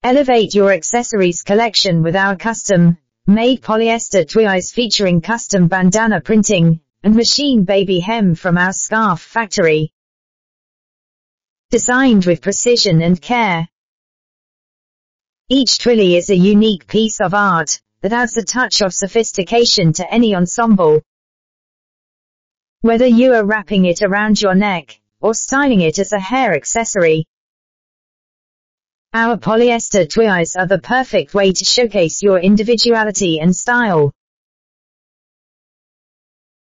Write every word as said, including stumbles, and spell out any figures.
Elevate your accessories collection with our custom-made polyester twills featuring custom bandana printing and machine baby hem from our scarf factory. Designed with precision and care. Each twilly is a unique piece of art that adds a touch of sophistication to any ensemble. Whether you are wrapping it around your neck or styling it as a hair accessory, our polyester twills are the perfect way to showcase your individuality and style.